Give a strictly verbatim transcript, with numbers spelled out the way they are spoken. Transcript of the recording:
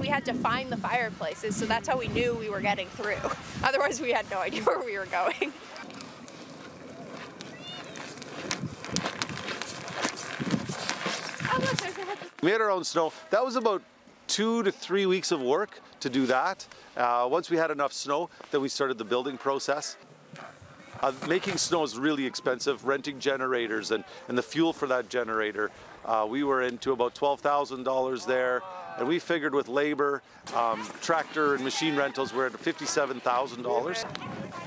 we had to find the fireplaces, so that's how we knew we were getting through. Otherwise, we had no idea where we were going. Oh, look, there's a head. We had our own snow. That was about two to three weeks of work to do that. Uh, once we had enough snow, then we started the building process. Uh, making snow is really expensive, renting generators and, and the fuel for that generator. Uh, we were into about twelve thousand dollars there, and we figured with labor, um, tractor and machine rentals, we're at fifty-seven thousand dollars.